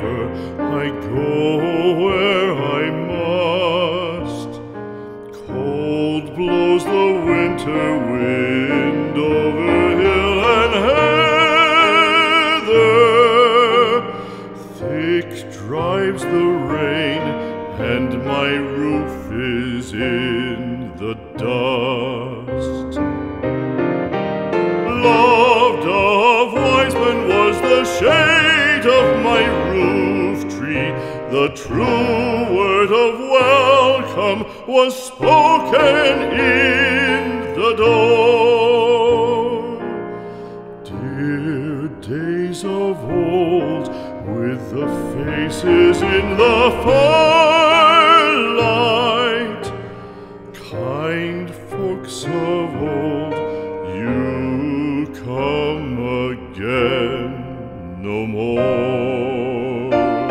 river, I go where I must. Cold blows the winter wind over hill and heather. Thick drives the rain, and my roof is in the dust. Loved of wise men was the shade of my roof tree. The true word of welcome was spoken in the door. Dear days of old, with the faces in the firelight, kind folks of old, you come again no more.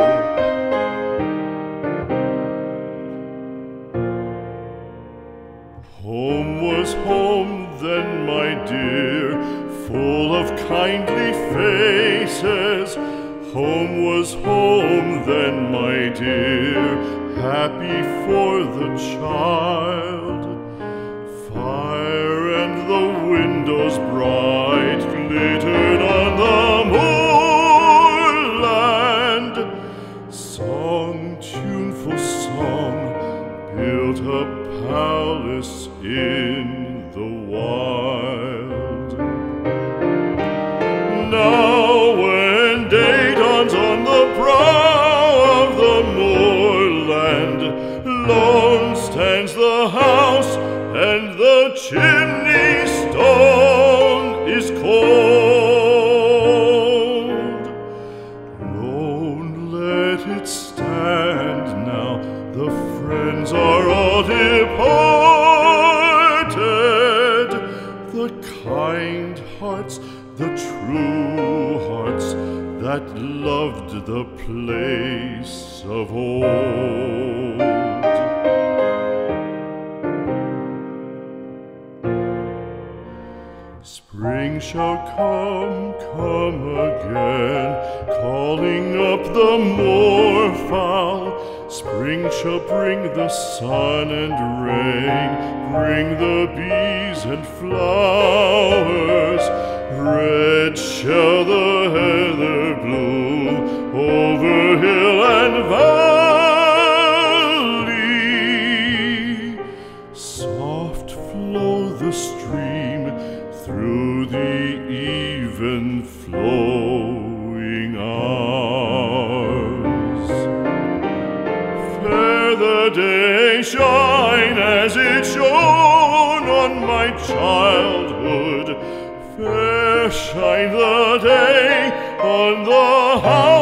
Home was home then, my dear, full of kindly faces. Home was home then, my dear, happy for the child. Fire and the windows bright glittered on the moorland. Song, tuneful song, built a palace in the wild. Now when day dawns on the brow of the moorland, lone stands the house, and the chimney stone is cold. Lone, let it stand now, the friends are all departed. The kind hearts, the true hearts, that loved the place of old. Spring shall come again, calling up the moorfowl. Spring shall bring the sun and rain, bring the bees and flowers. Red shall the heather bloom over hill and valley. Soft flow the stream through the even flowing hours. Fair the day shine as it shone on my childhood. Fair shine the day on the house